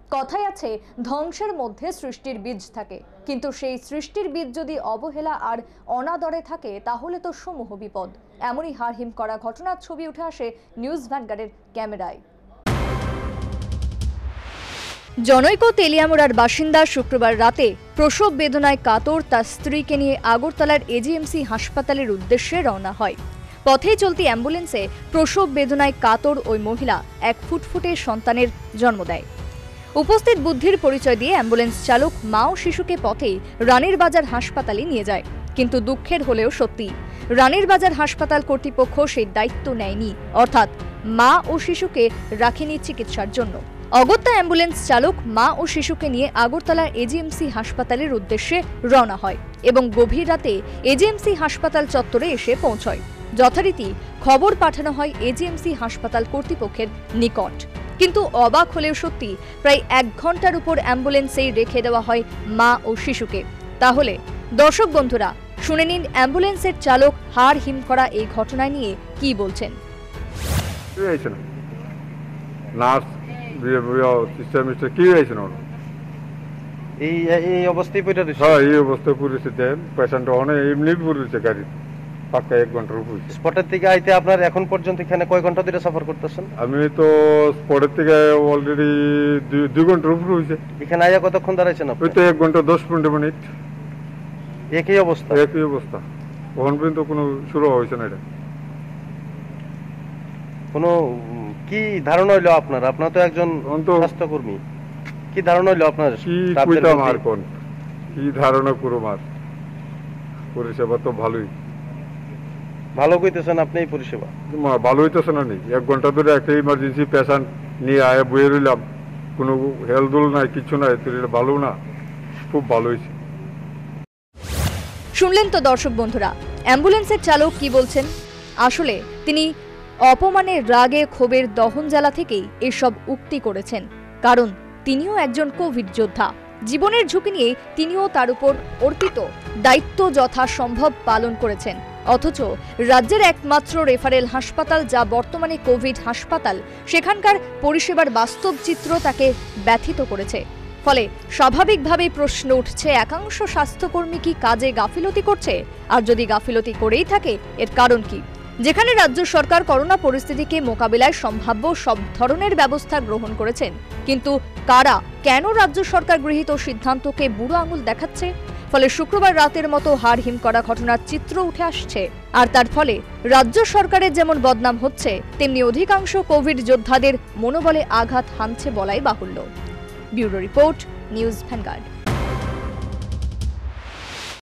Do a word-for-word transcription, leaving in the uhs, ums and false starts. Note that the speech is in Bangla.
কথায় আছে ধ্বংসের মধ্যে সৃষ্টির বীজ থাকে, কিন্তু সেই সৃষ্টির বীজ যদি অবহেলা আর অনাদরে থাকে তাহলে তো সমূহ বিপদ। এমনই হাড়হিম করা ঘটনার ছবি উঠে আসে নিউজ ভ্যানগার্ডের ক্যামেরায়। জনৈক তেলিয়ামুড়ার বাসিন্দা শুক্রবার রাতে প্রসব বেদনায় কাতর তার স্ত্রীকে নিয়ে আগরতলার এজিএমসি হাসপাতালের উদ্দেশ্যে রওনা হয়। পথে চলতি অ্যাম্বুলেন্সে প্রসব বেদনায় কাতর ওই মহিলা এক ফুটফুটে সন্তানের জন্ম দেয়। উপস্থিত বুদ্ধির পরিচয় দিয়ে অ্যাম্বুলেন্স চালক মা ও শিশুকে পথেই রানীর বাজার হাসপাতালে নিয়ে যায়, কিন্তু দুঃখের হলেও সত্যি রানীর বাজার হাসপাতাল কর্তৃপক্ষ সেই দায়িত্ব নেয়নি, অর্থাৎ মা ও শিশুকে রাখেনি চিকিৎসার জন্য। অগত্যা অ্যাম্বুলেন্স চালক মা ও শিশুকে নিয়ে আগরতলার এজিএমসি হাসপাতালের উদ্দেশ্যে রওনা হয় এবং গভীর রাতে এজিএমসি হাসপাতাল চত্বরে এসে পৌঁছয়। যথারীতি খবর পাঠানো হয় এজিএমসি হাসপাতাল কর্তৃপক্ষের নিকট, কিন্তু অবাক হলেও সত্যি প্রায় এক ঘন্টার উপর অ্যাম্বুলেন্সেই রেখে দেওয়া হয় মা ও শিশুকে। তাহলে দর্শক বন্ধুরা শুনে নিন অ্যাম্বুলেন্সের চালক হাড় হিম করা এই ঘটনা নিয়ে কি বলছেন। এই এই অবস্থায় পড়ে রয়েছে। হ্যাঁ, এই অবস্থায় পড়েছে। দেন পেশেন্ট অনেক এমনি পড়েছে গাড়ি পাক্কা এক ঘন্টার উপর। স্পটের থেকে আইতে আপনার এখন পর্যন্ত এখানে কয় ঘন্টা ধরে সফর করতেছেন? আমি তো স্পটের থেকে অলরেডি দুই ঘন্টার উপর হয়েছে। এখানে আইয়া কতক্ষণ দাঁড়াইছেন আপনি? ওই তো এক ঘন্টা দশ পনেরো মিনিট। একই অবস্থা? একই অবস্থা, ওখান পর্যন্ত কোনো শুরু হয়েছে না। এটা কোনো কি ধারণা হইলো আপনার? আপনার তো একজন স্বাস্থ্যকর্মী, কি ধারণা হইলো আপনার? কি কইতাম আর কোন কি ধারণা করব? আর পরিষেবা তো ভালোই। ভালো কইতেছেন আপনি? এই পরিষেবা ভালো হইতেছে না? নেই এক ঘন্টা ধরে একটা ইমার্জেন্সি পেশেন্ট নিয়ে আয়া বয়ে রইলাম, কোনো হেলদোল নাই, কিছু নাই, তো এটা ভালো না? খুব ভালো হয়েছে। শুনলেন তো দর্শক বন্ধুরা অ্যাম্বুলেন্সের চালক কি বলছেন। আসলে তিনি অপমানের রাগে ক্ষোভের দহন জ্বালা থেকেই এসব উক্তি করেছেন, কারণ তিনিও একজন কোভিড যোদ্ধা। জীবনের ঝুঁকি নিয়ে তিনিও তার উপর অর্পিত দায়িত্ব যথাসম্ভব পালন করেছেন, অথচ রাজ্যের একমাত্র রেফারেল হাসপাতাল যা বর্তমানে কোভিড হাসপাতাল, সেখানকার পরিষেবার বাস্তব চিত্র তাকে ব্যথিত করেছে। ফলে স্বাভাবিকভাবেই প্রশ্ন উঠছে, একাংশ স্বাস্থ্যকর্মী কি কাজে গাফিলতি করছে? আর যদি গাফিলতি করেই থাকে এর কারণ কি? যেখানে রাজ্য সরকার করোনা পরিস্থিতিকে মোকাবিলায় সম্ভাব্য সব ধরনের ব্যবস্থা গ্রহণ করেছেন, কিন্তু কারা কেন রাজ্য সরকার গৃহীত সিদ্ধান্তকে বুড়ো আঙুল দেখাচ্ছে? ফলে শুক্রবার রাতের মতো হাড় হিম করা ঘটনার চিত্র উঠে আসছে, আর তার ফলে রাজ্য সরকারের যেমন বদনাম হচ্ছে, তেমনি অধিকাংশ কোভিড যোদ্ধাদের মনোবলে আঘাত হানছে বলাই বাহুল্য। Bureau report, news vanguard.